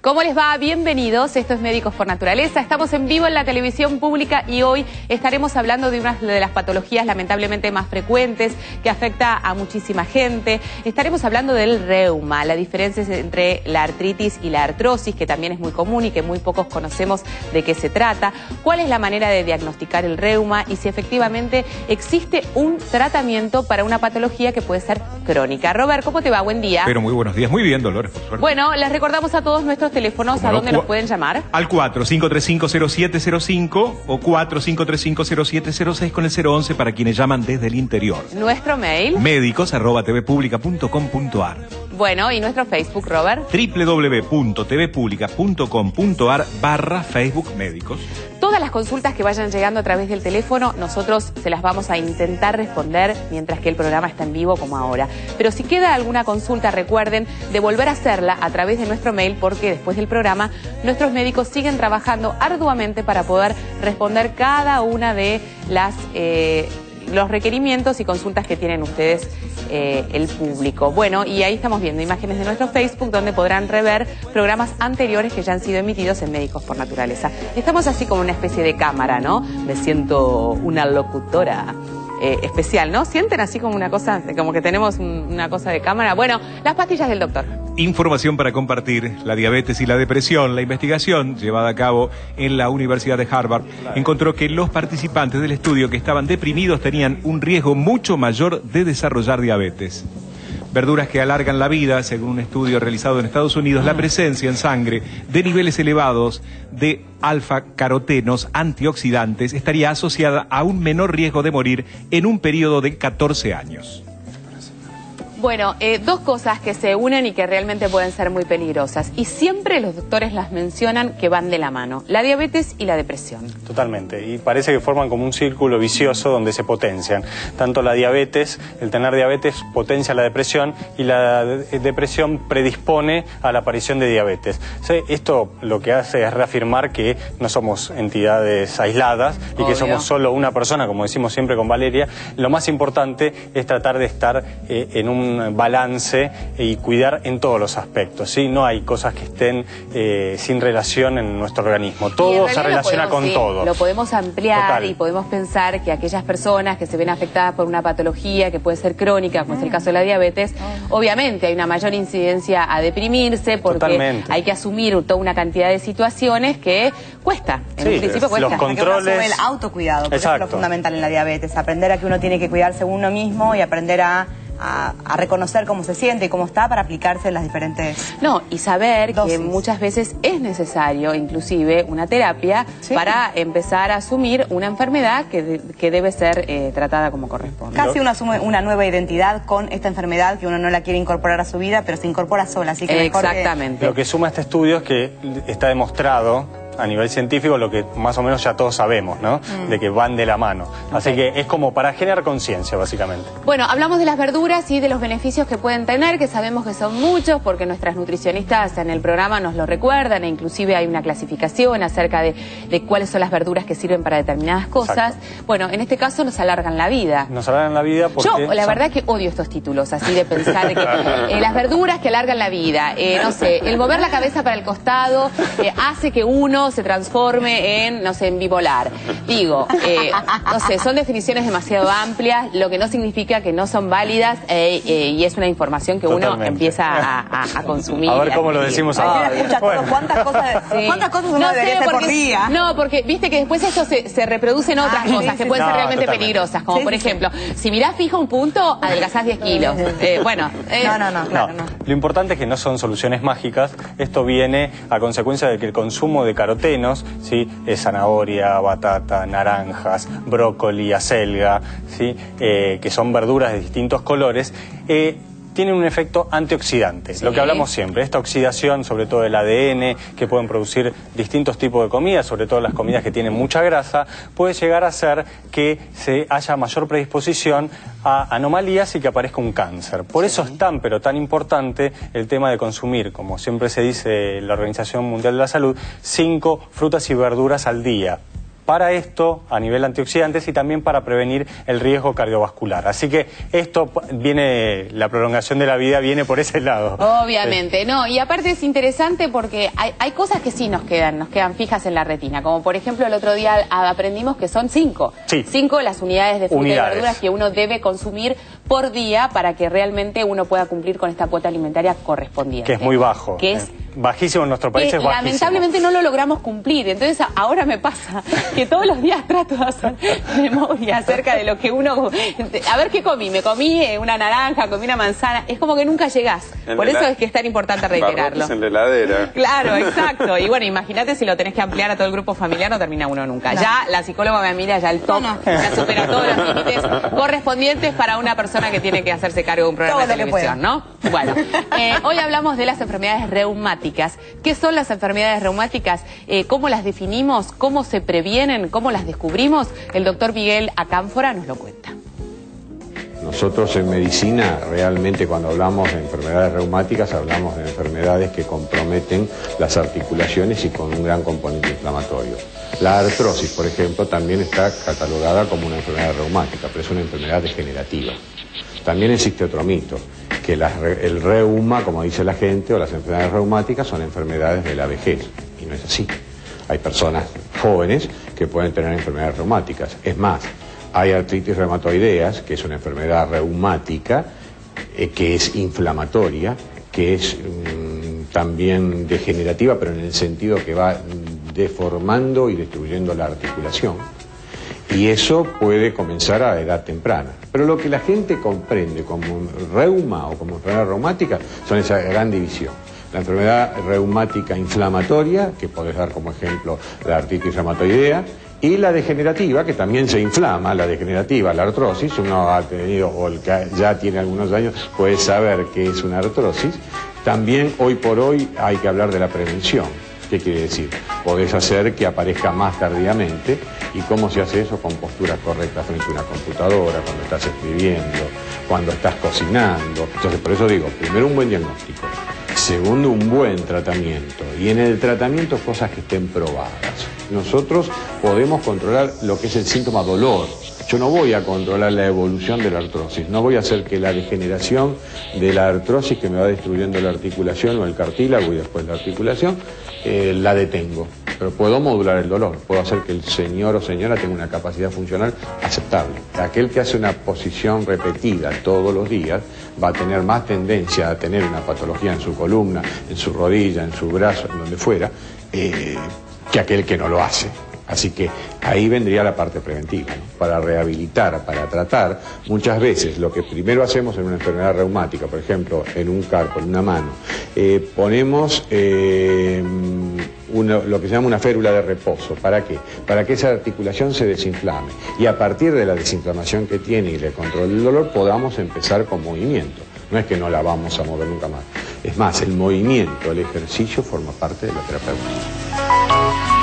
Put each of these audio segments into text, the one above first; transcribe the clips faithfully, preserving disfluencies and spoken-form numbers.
¿Cómo les va? Bienvenidos, esto es Médicos por Naturaleza. Estamos en vivo en la televisión pública y hoy estaremos hablando de una de las patologías lamentablemente más frecuentes que afecta a muchísima gente. Estaremos hablando del reuma, la diferencia entre la artritis y la artrosis, que también es muy común y que muy pocos conocemos de qué se trata. ¿Cuál es la manera de diagnosticar el reuma y si efectivamente existe un tratamiento para una patología que puede ser crónica? Robert, ¿cómo te va? Buen día. Pero muy buenos días, muy bien, Dolores, por suerte. Bueno, les recordamos a todos nuestros teléfonos, ¿a dónde nos pueden llamar? Al cuatro cinco tres cinco cero siete cero cinco o cuatro cinco tres cinco cero siete cero seis con el cero once para quienes llaman desde el interior. Nuestro mail. Médicos arroba tvpublica punto com punto ar. Bueno, y nuestro Facebook, Robert. doble u doble u doble u punto tvpublica punto com punto ar barra Facebook Médicos. Todas las consultas que vayan llegando a través del teléfono, nosotros se las vamos a intentar responder mientras que el programa está en vivo como ahora. Pero si queda alguna consulta, recuerden de volver a hacerla a través de nuestro mail, porque después del programa nuestros médicos siguen trabajando arduamente para poder responder cada una de las eh, los requerimientos y consultas que tienen ustedes, eh, el público. Bueno, y ahí estamos viendo imágenes de nuestro Facebook donde podrán rever programas anteriores que ya han sido emitidos en Médicos por Naturaleza. Estamos así como una especie de cámara, ¿no? Me siento una locutora eh, especial, ¿no? ¿Sienten así como una cosa, como que tenemos un, una cosa de cámara? Bueno, las pastillas del doctor. Información para compartir: la diabetes y la depresión. La investigación llevada a cabo en la Universidad de Harvard encontró que los participantes del estudio que estaban deprimidos tenían un riesgo mucho mayor de desarrollar diabetes. Verduras que alargan la vida. Según un estudio realizado en Estados Unidos, la presencia en sangre de niveles elevados de alfa-carotenos antioxidantes estaría asociada a un menor riesgo de morir en un periodo de catorce años. Bueno, eh, dos cosas que se unen y que realmente pueden ser muy peligrosas. Y siempre los doctores las mencionan que van de la mano: la diabetes y la depresión. Totalmente. Y parece que forman como un círculo vicioso donde se potencian. Tanto la diabetes, el tener diabetes potencia la depresión y la de depresión predispone a la aparición de diabetes. Esto lo que hace es reafirmar que no somos entidades aisladas y Obvio. que somos solo una persona, como decimos siempre con Valeria. Lo más importante es tratar de estar eh, en un balance y cuidar en todos los aspectos, ¿sí? No hay cosas que estén eh, sin relación en nuestro organismo. Todo se relaciona podemos, con sí, todo. Lo podemos ampliar. Total. Y podemos pensar que aquellas personas que se ven afectadas por una patología que puede ser crónica, como es el caso de la diabetes, obviamente hay una mayor incidencia a deprimirse porque Totalmente. Hay que asumir toda una cantidad de situaciones que cuesta. En Sí, un principio cuesta. los controles. Sobre el autocuidado, porque eso es lo fundamental en la diabetes. Aprender a que uno tiene que cuidarse uno mismo y aprender a A, a reconocer cómo se siente y cómo está para aplicarse en las diferentes No, y saber dosis. que muchas veces es necesario inclusive una terapia, ¿sí?, para empezar a asumir una enfermedad que, de, que debe ser eh, tratada como corresponde. Casi uno asume una nueva identidad con esta enfermedad que uno no la quiere incorporar a su vida, pero se incorpora sola, así que mejor Exactamente. Que... Lo que suma este estudio es que está demostrado a nivel científico lo que más o menos ya todos sabemos, ¿no? Mm. De que van de la mano. Así okay. que es como para generar conciencia, básicamente. Bueno, hablamos de las verduras y de los beneficios que pueden tener, que sabemos que son muchos, porque nuestras nutricionistas en el programa nos lo recuerdan, e inclusive hay una clasificación acerca de, de cuáles son las verduras que sirven para determinadas cosas. Exacto. Bueno, en este caso nos alargan la vida. Nos alargan la vida porque... Yo, la son... verdad que odio estos títulos, así de pensar que eh, las verduras que alargan la vida, eh, no sé, el mover la cabeza para el costado eh, hace que uno se transforme en, no sé, en bipolar. Digo, eh, no sé, son definiciones demasiado amplias, lo que no significa que no son válidas eh, eh, y es una información que Totalmente. Uno empieza a, a, a consumir. A ver cómo lo decimos ahora. Bueno. ¿Cuántas cosas, sí. ¿Cuántas cosas uno no debería sé, hacer porque, por día? No, porque viste que después esto se, se reproduce en otras ah, cosas sí, que sí, pueden no, ser realmente totalmente. peligrosas, como sí, por sí, ejemplo, sí. si mirás fijo un punto, adelgazás diez kilos. Eh, bueno, eh, no, no, no, claro, no. no. Lo importante es que no son soluciones mágicas. Esto viene a consecuencia de que el consumo de carotenos, ¿sí?, es zanahoria, batata, naranjas, brócoli, acelga, ¿sí?, eh, que son verduras de distintos colores, eh, tienen un efecto antioxidante, sí. Lo que hablamos siempre, esta oxidación, sobre todo del A D N, que pueden producir distintos tipos de comidas, sobre todo las comidas que tienen mucha grasa, puede llegar a hacer que se haya mayor predisposición a anomalías y que aparezca un cáncer. Por sí. eso es tan, pero tan importante el tema de consumir, como siempre se dice la Organización Mundial de la Salud, cinco frutas y verduras al día. para esto a nivel antioxidantes y también para prevenir el riesgo cardiovascular. Así que esto viene, la prolongación de la vida viene por ese lado. Obviamente, sí. No, y aparte es interesante porque hay, hay cosas que sí nos quedan, nos quedan fijas en la retina, como por ejemplo el otro día aprendimos que son cinco, sí. cinco las unidades de frutas unidades. y verduras que uno debe consumir por día para que realmente uno pueda cumplir con esta cuota alimentaria correspondiente. Que es muy bajo. Que es bajísimo en nuestro país, que es bajísimo. Lamentablemente no lo logramos cumplir, entonces ahora me pasa que todos los días trato de hacer memoria acerca de lo que uno... A ver qué comí, me comí una naranja, comí una manzana, es como que nunca llegás, en por eso es que es tan importante reiterarlo. En la heladera. Claro, exacto, y bueno, imagínate si lo tenés que ampliar a todo el grupo familiar, no termina uno nunca. No. Ya la psicóloga me mira, ya el top, no, no. ya supera todos los límites correspondientes para una persona que tiene que hacerse cargo de un programa todo de televisión, ¿no? Bueno, eh, hoy hablamos de las enfermedades reumáticas. ¿Qué son las enfermedades reumáticas? Eh, ¿Cómo las definimos? ¿Cómo se previenen? ¿Cómo las descubrimos? El doctor Miguel Acánfora nos lo cuenta. Nosotros en medicina realmente cuando hablamos de enfermedades reumáticas hablamos de enfermedades que comprometen las articulaciones y con un gran componente inflamatorio. La artrosis, por ejemplo, también está catalogada como una enfermedad reumática, pero es una enfermedad degenerativa. También existe otro mito, que la, el reuma, como dice la gente, o las enfermedades reumáticas son enfermedades de la vejez, y no es así. Hay personas jóvenes que pueden tener enfermedades reumáticas. Es más, hay artritis reumatoideas, que es una enfermedad reumática, eh, que es inflamatoria, que es mmm, también degenerativa, pero en el sentido que va deformando y destruyendo la articulación. Y eso puede comenzar a edad temprana. Pero lo que la gente comprende como reuma o como enfermedad reumática son esa gran división. La enfermedad reumática inflamatoria, que podés dar como ejemplo la artritis reumatoidea, y la degenerativa, que también se inflama, la degenerativa, la artrosis. Uno ha tenido, o el que ya tiene algunos años, puede saber qué es una artrosis. También hoy por hoy hay que hablar de la prevención. ¿Qué quiere decir? Podés hacer que aparezca más tardíamente. ¿Y cómo se hace eso? Con posturas correctas frente a una computadora, cuando estás escribiendo, cuando estás cocinando. Entonces, por eso digo, primero un buen diagnóstico. Segundo, un buen tratamiento. Y en el tratamiento, cosas que estén probadas. Nosotros podemos controlar lo que es el síntoma dolor. Yo no voy a controlar la evolución de la artrosis, no voy a hacer que la degeneración de la artrosis que me va destruyendo la articulación o el cartílago y después la articulación, eh, la detengo. Pero puedo modular el dolor, puedo hacer que el señor o señora tenga una capacidad funcional aceptable. Aquel que hace una posición repetida todos los días va a tener más tendencia a tener una patología en su columna, en su rodilla, en su brazo, en donde fuera, eh, que aquel que no lo hace. Así que ahí vendría la parte preventiva, ¿no? Para rehabilitar, para tratar. Muchas veces lo que primero hacemos en una enfermedad reumática, por ejemplo, en un carpo, en una mano, eh, ponemos eh, una, lo que se llama una férula de reposo. ¿Para qué? Para que esa articulación se desinflame. Y a partir de la desinflamación que tiene y del control del dolor, podamos empezar con movimiento. No es que no la vamos a mover nunca más. Es más, el movimiento, el ejercicio forma parte de la terapéutica.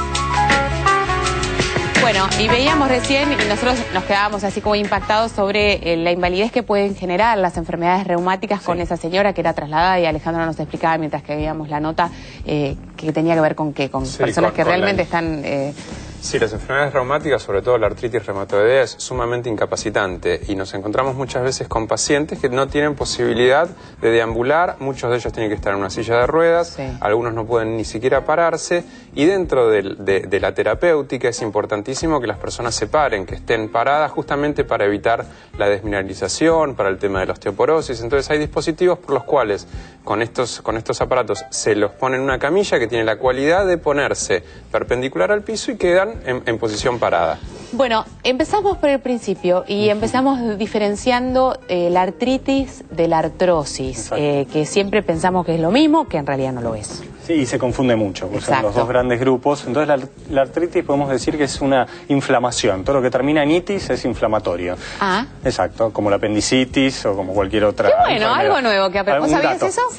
Bueno, y veíamos recién, y nosotros nos quedábamos así como impactados sobre eh, la invalidez que pueden generar las enfermedades reumáticas, sí, con esa señora que era trasladada, y Alejandro nos explicaba mientras que veíamos la nota eh, que tenía que ver con qué, con sí, personas con, que con realmente la... están... Eh... Sí, las enfermedades reumáticas, sobre todo la artritis reumatoidea, es sumamente incapacitante y nos encontramos muchas veces con pacientes que no tienen posibilidad de deambular, muchos de ellos tienen que estar en una silla de ruedas, sí, algunos no pueden ni siquiera pararse, y dentro de, de, de la terapéutica es importantísimo que las personas se paren, que estén paradas justamente para evitar la desmineralización, para el tema de la osteoporosis. Entonces hay dispositivos por los cuales con estos, con estos aparatos se los pone en una camilla que tiene la cualidad de ponerse perpendicular al piso y quedan En, en posición parada. Bueno, empezamos por el principio y empezamos diferenciando eh, la artritis de la artrosis, eh, que siempre pensamos que es lo mismo, que en realidad no lo es. Sí, y se confunde mucho, porque son los dos grandes grupos. Entonces la, la artritis podemos decir que es una inflamación. Todo lo que termina en itis es inflamatorio. Ah. Exacto, como la apendicitis o como cualquier otra Qué bueno, enfermedad. Algo nuevo que aprendí. ¿Vos sabías dato? eso? Sí.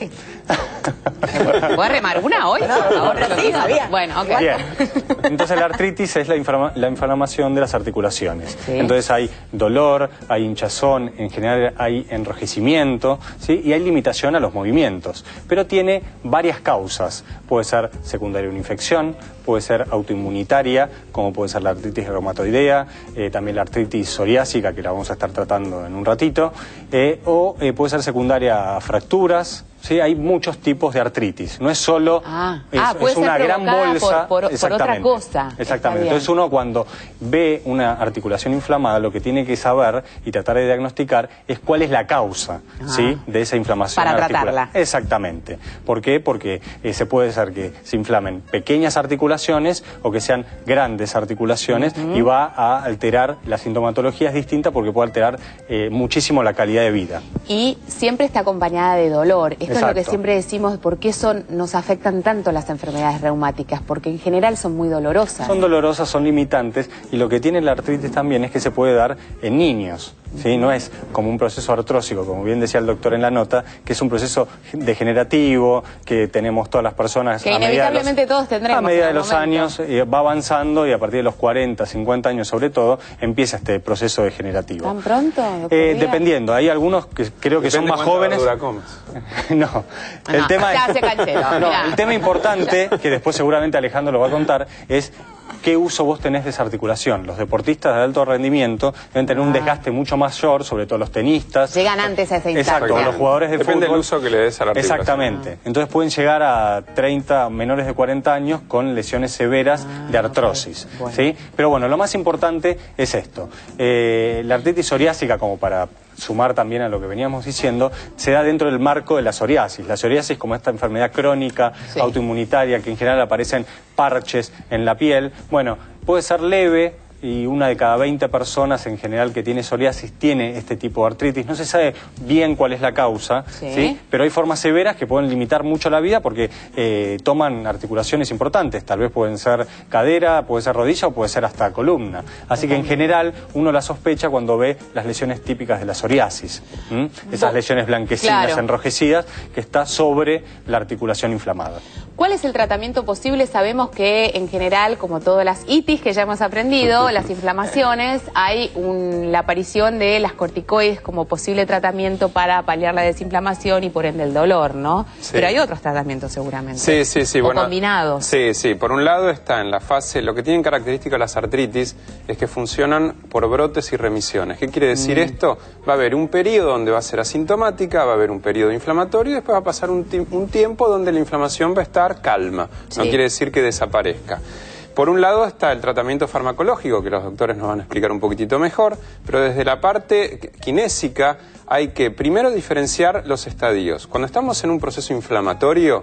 ¿Puedes remar una hoy? No, por favor, sí, sabía. Bueno, ok. Bien. Entonces la artritis es la, inflama la inflamación de las articulaciones. Sí. Entonces hay dolor, hay hinchazón, en general hay enrojecimiento, ¿sí? Y hay limitación a los movimientos. Pero tiene varias causas. Puede ser secundaria a una infección, puede ser autoinmunitaria, como puede ser la artritis reumatoidea, eh, también la artritis psoriásica, que la vamos a estar tratando en un ratito, eh, o eh, puede ser secundaria a fracturas. Sí, hay muchos tipos de artritis. No es solo ah. es, ah, puede es una ser gran bolsa. Por, por, por otra cosa. Exactamente. Entonces uno cuando ve una articulación inflamada, lo que tiene que saber y tratar de diagnosticar es cuál es la causa, ah. ¿sí? de esa inflamación Para articular. tratarla. Exactamente. ¿Por qué? Porque eh, se puede ser que se inflamen pequeñas articulaciones o que sean grandes articulaciones uh-huh. y va a alterar la sintomatología es distinta porque puede alterar eh, muchísimo la calidad de vida. Y siempre está acompañada de dolor. Esto Exacto. es lo que siempre decimos, ¿por qué son, nos afectan tanto las enfermedades reumáticas? Porque en general son muy dolorosas. Son dolorosas, son limitantes, y lo que tiene la artritis también es que se puede dar en niños, ¿sí? No es como un proceso artrósico, como bien decía el doctor en la nota, que es un proceso degenerativo, que tenemos todas las personas... Que a inevitablemente medida de los, todos tendremos. A medida de los momento. años eh, va avanzando y a partir de los cuarenta, cincuenta años sobre todo, empieza este proceso degenerativo. ¿Tan pronto? Eh, dependiendo, hay algunos que creo que Depende son más jóvenes... Verdura comes. No, el no, tema ya es... se canchero, no, mirá. el tema importante, que después seguramente Alejandro lo va a contar, es qué uso vos tenés de esa articulación. Los deportistas de alto rendimiento deben tener ah. un desgaste mucho mayor, sobre todo los tenistas. Llegan antes a esa instancia. Exacto, los jugadores de Depende fútbol. del uso que le des a la articulación. Exactamente. Entonces pueden llegar a treinta, menores de cuarenta años con lesiones severas ah, de artrosis. Okay. Bueno. ¿Sí? Pero bueno, lo más importante es esto. Eh, la artritis psoriásica, como para sumar también a lo que veníamos diciendo, se da dentro del marco de la psoriasis. La psoriasis, como esta enfermedad crónica, sí. autoinmunitaria, que en general aparecen parches en la piel, bueno, puede ser leve, y una de cada veinte personas en general que tiene psoriasis tiene este tipo de artritis. No se sabe bien cuál es la causa, ¿sí? ¿sí? Pero hay formas severas que pueden limitar mucho la vida porque eh, toman articulaciones importantes. Tal vez pueden ser cadera, puede ser rodilla o puede ser hasta columna. Así que en general uno la sospecha cuando ve las lesiones típicas de la psoriasis. ¿Mm? Esas lesiones blanquecinas, claro. enrojecidas, que está sobre la articulación inflamada. ¿Cuál es el tratamiento posible? Sabemos que en general, como todas las itis que ya hemos aprendido, las inflamaciones, hay un, la aparición de las corticoides como posible tratamiento para paliar la desinflamación y por ende el dolor, ¿no? Sí. Pero hay otros tratamientos seguramente. Sí, sí, sí. O bueno, combinados. Sí, sí. Por un lado está en la fase, lo que tienen característica las artritis es que funcionan por brotes y remisiones. ¿Qué quiere decir mm. esto? Va a haber un periodo donde va a ser asintomática, va a haber un periodo inflamatorio y después va a pasar un, un tiempo donde la inflamación va a estar calma, no sí. quiere decir que desaparezca. Por un lado está el tratamiento farmacológico, que los doctores nos van a explicar un poquitito mejor, pero desde la parte kinésica hay que primero diferenciar los estadios. Cuando estamos en un proceso inflamatorio,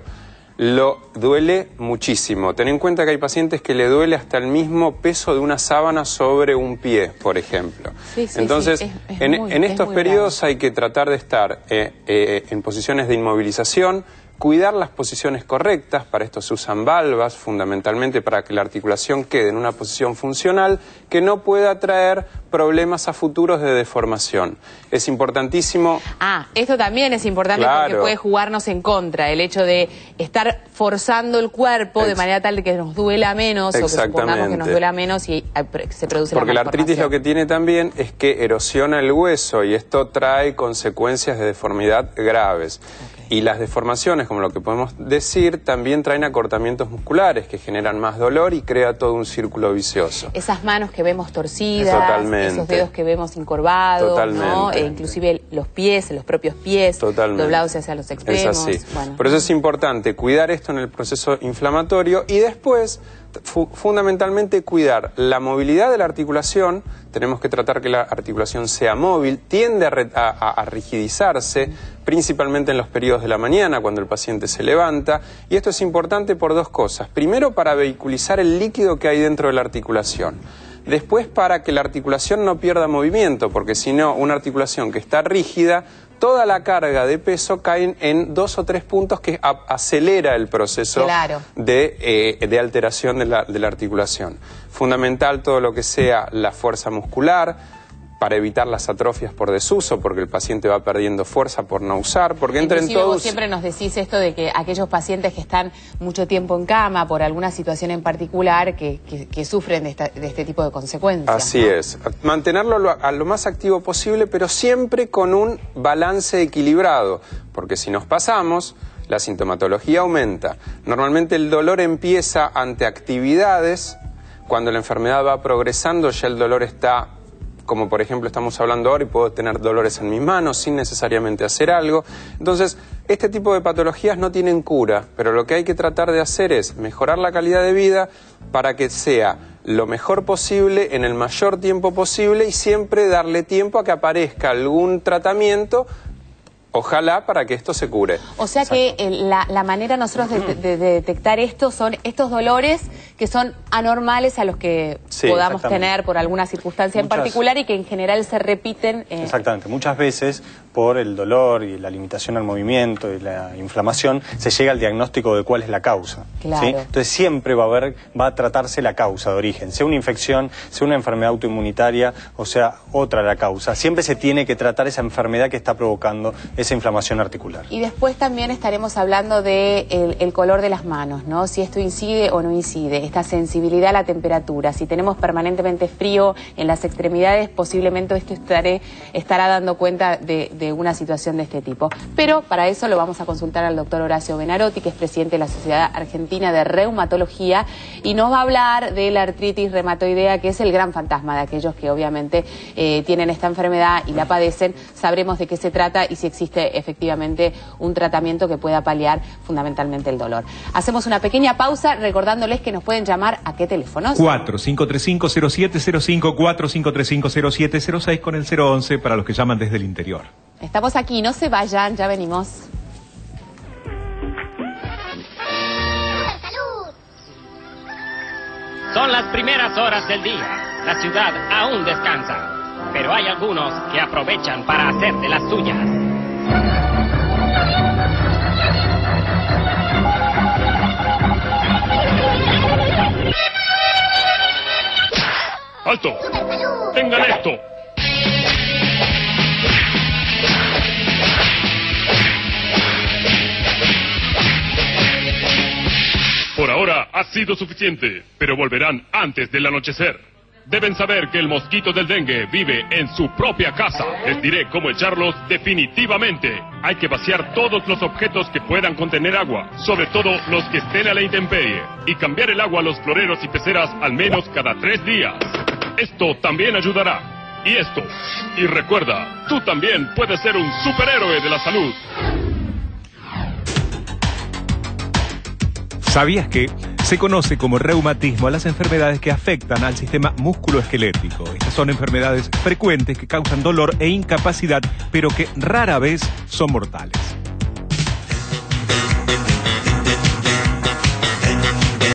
lo duele muchísimo. Ten en cuenta que hay pacientes que le duele hasta el mismo peso de una sábana sobre un pie, por ejemplo. Sí, sí, Entonces, sí, es, es en, muy, en estos periodos grave. Hay que tratar de estar eh, eh, en posiciones de inmovilización, cuidar las posiciones correctas, para esto se usan valvas, fundamentalmente para que la articulación quede en una posición funcional que no pueda traer problemas a futuros de deformación. Es importantísimo... Ah, esto también es importante claro. porque puede jugarnos en contra, el hecho de estar forzando el cuerpo Ex de manera tal de que nos duela menos o que supongamos que nos duela menos y se produce porque la la artritis lo que tiene también es que erosiona el hueso y esto trae consecuencias de deformidad graves. Okay. Y las deformaciones, como lo que podemos decir, también traen acortamientos musculares que generan más dolor y crea todo un círculo vicioso. Esas manos que vemos torcidas, Totalmente. esos dedos que vemos encorvados, Totalmente. ¿no? E inclusive los pies, los propios pies, Totalmente. doblados hacia los extremos. Es así. Bueno. Por eso es importante cuidar esto en el proceso inflamatorio y después, fu fundamentalmente, cuidar la movilidad de la articulación. Tenemos que tratar que la articulación sea móvil, tiende a, a, a rigidizarse, principalmente en los periodos de la mañana, cuando el paciente se levanta. Y esto es importante por dos cosas. Primero, para vehiculizar el líquido que hay dentro de la articulación. Después, para que la articulación no pierda movimiento, porque si no, una articulación que está rígida, toda la carga de peso cae en dos o tres puntos que acelera el proceso claro. de, eh, de alteración de la, de la articulación. Fundamental todo lo que sea la fuerza muscular, para evitar las atrofias por desuso, porque el paciente va perdiendo fuerza por no usar, porque entra en todo... Vos siempre nos decís esto de que aquellos pacientes que están mucho tiempo en cama por alguna situación en particular que, que, que sufren de, esta, de este tipo de consecuencias. Así ¿no? es. Mantenerlo lo, a lo más activo posible, pero siempre con un balance equilibrado, porque si nos pasamos, la sintomatología aumenta. Normalmente el dolor empieza ante actividades, cuando la enfermedad va progresando ya el dolor está... como por ejemplo estamos hablando ahora y puedo tener dolores en mis manos sin necesariamente hacer algo. Entonces, este tipo de patologías no tienen cura, pero lo que hay que tratar de hacer es mejorar la calidad de vida para que sea lo mejor posible en el mayor tiempo posible y siempre darle tiempo a que aparezca algún tratamiento, ojalá, para que esto se cure. O sea que eh, la, la manera nosotros de, de, de detectar esto son estos dolores que son anormales a los que sí, podamos tener por alguna circunstancia Muchas... en particular y que en general se repiten. Eh... Exactamente. Muchas veces por el dolor y la limitación al movimiento y la inflamación se llega al diagnóstico de cuál es la causa. Claro. ¿sí? Entonces siempre va a haber, va a tratarse la causa de origen, sea una infección, sea una enfermedad autoinmunitaria o sea otra la causa. Siempre se tiene que tratar esa enfermedad que está provocando esa inflamación articular. Y después también estaremos hablando de el, el color de las manos, ¿no? Si esto incide o no incide, esta sensibilidad a la temperatura. Si tenemos permanentemente frío en las extremidades, posiblemente esto estaré, estará dando cuenta de, de una situación de este tipo. Pero para eso lo vamos a consultar al doctor Horacio Benarotti, que es presidente de la Sociedad Argentina de Reumatología, y nos va a hablar de la artritis reumatoidea, que es el gran fantasma de aquellos que obviamente eh, tienen esta enfermedad y la padecen. Sabremos de qué se trata y si existe efectivamente un tratamiento que pueda paliar fundamentalmente el dolor. Hacemos una pequeña pausa recordándoles que nos pueden llamar a qué teléfonos. cuatro cinco tres cinco cero siete cero cinco, cuatro cinco tres cinco cero siete cero seis con el cero once para los que llaman desde el interior. Estamos aquí, no se vayan, ya venimos. Son las primeras horas del día. La ciudad aún descansa, pero hay algunos que aprovechan para hacer de las suyas. ¡Alto! ¡Tengan esto! Por ahora ha sido suficiente, pero volverán antes del anochecer. Deben saber que el mosquito del dengue vive en su propia casa. Les diré cómo echarlos definitivamente. Hay que vaciar todos los objetos que puedan contener agua, sobre todo los que estén a la intemperie, y cambiar el agua a los floreros y peceras al menos cada tres días. Esto también ayudará. Y esto. Y recuerda, tú también puedes ser un superhéroe de la salud. ¿Sabías que se conoce como reumatismo a las enfermedades que afectan al sistema musculoesquelético? Estas son enfermedades frecuentes que causan dolor e incapacidad, pero que rara vez son mortales.